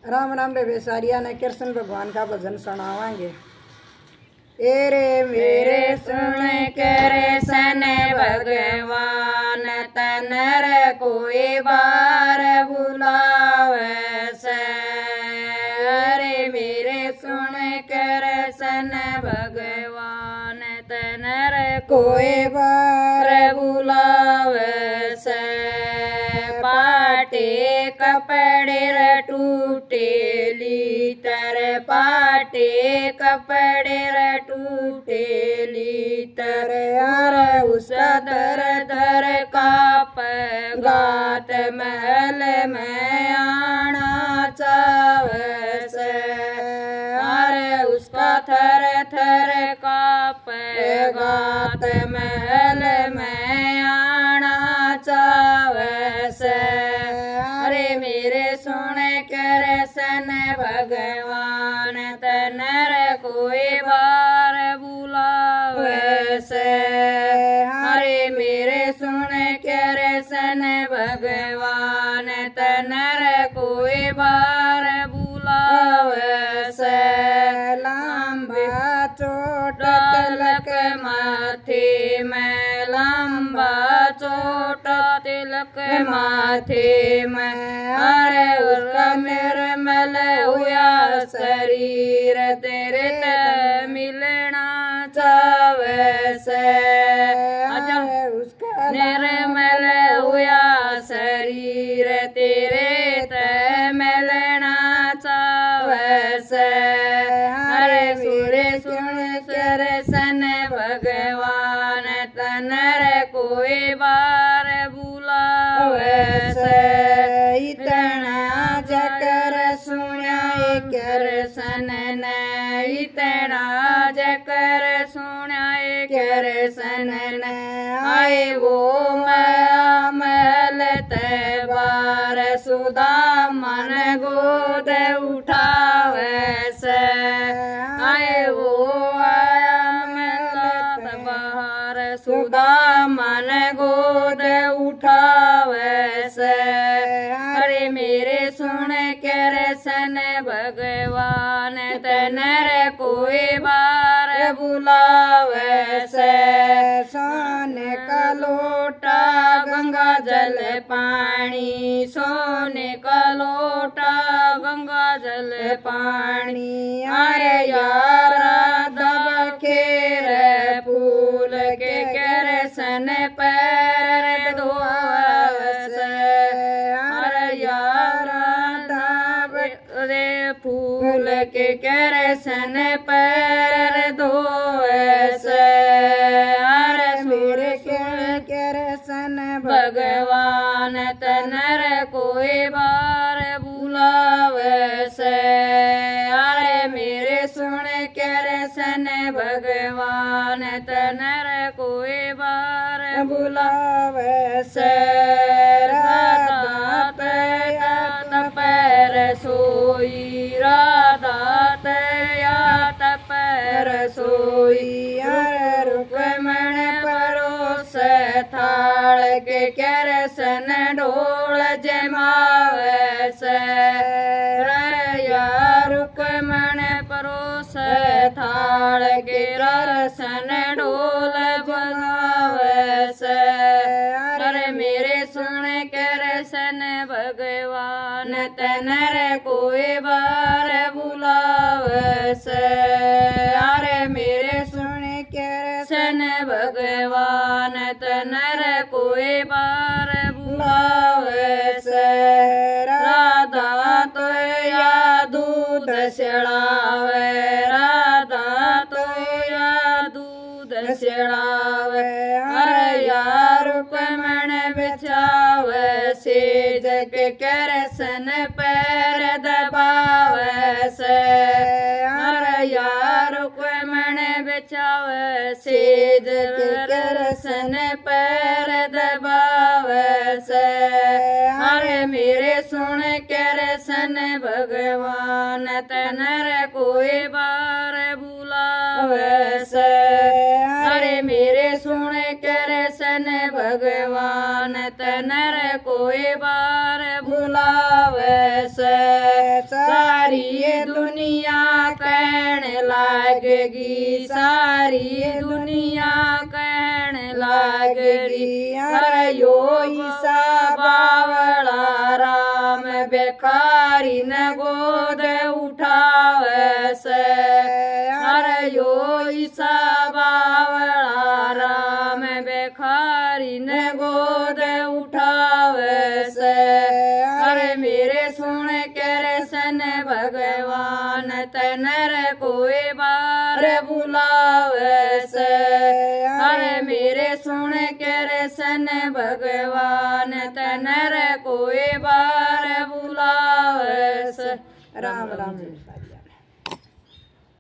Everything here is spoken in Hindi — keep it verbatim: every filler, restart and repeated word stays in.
राम राम रे बेसारिया ने कृष्ण भगवान का भजन सुनावांगे। एरे मेरे सुन कृष्ण भगवान तनर कोई बार बुलावे से। अरे मेरे सुन कृष्ण भगवान तनर कोई बार बुलावे से। पाटे कपड़े टूटेली तर पाटे कपड़े टूटेली तर यार उसका दर दर काप गात महल में आना चावे से। अरे उसका थर थर काप गात महल में आना चावे से। अरे मेरे सुन कृष्ण भगवान तनर कोई बार बुलावे से। अरे मेरे सुन कृष्ण भगवान तनर कोई बार बुलावे से। लंबा चोट तिलक माथे में लंबा चोट तिलक माथे में। अरे उसका निर्मल हुआ शरीर तेरे ते मिलना चावे से। उसका निर्मल हुआ शरीर तेरे ते मिलना चावे से। अरे सूर्य सुन कृष्ण भगवान तनर कोई बार बुलावे से। इतना जकर सुना कृष्ण ने इतना जकर सुना कृष्ण ने। आए वो महल तबार सुधा मन गोद उठावे से। आए वो बाहर सुधा मन गोद उठावे से। अरे मेरे सुन कृष्ण भगवान तनर कोई बार बुलावे से। सोने का लोटा गंगा जल पानी सोने का लोटा गंगा जल पानी। अरे यारा दब खेर फूल के कृष्ण पैर धोवे से। अरे यारा दब रे फूल के कृष्ण पैर धोवे से। अरे मेरे कृष्ण भगवान तनर कोई बार बुलावे से। अरे मेरे सुन कृष्ण भगवान तनर कोई बार बुलावे से। राधा तया पैर सोई राधा तया पैर सोई। अरे रुक्मण परोस थाल के कृष्ण ढोल जमावे से। रया रुक्मण परोस थाल के कृष्ण ढोल बजावे से। अरे मेरे सुन कृष्ण भगवान तनर कोई बार बुलावे से। अरे मेरे सुन कृष्ण भगवान तनर कोई बार बुलावे से। राधा तो या दूध चढ़ावे राधा तो या दूध चढ़ावे। अरे यार रुक्मण बिछावे सेज के कृष्ण पैर दबावे से। अरे यार रुक्मण बिछावे सेज के कृष्ण पैर दबावे से। अरे मेरे सुन कृष्ण भगवान तनर कोई बार बुलावे से। अरे मेरे सुन कृष्ण भगवान तनर कोई बार बुलावे से। लागेगी सारी दुनिया कहन लागेगी हर यो ईसा बावड़ा राम बेकारी न गोद उठावे से हर यो ईसा बावड़ा राम बेकारी न गोद उठावे से हरे मेरे सुन कर सन भगवान तनर कोई बार बुलावे से हरे मेरे सुन कर सन भगवान तनर कोई बार बुलावे से। राम राम।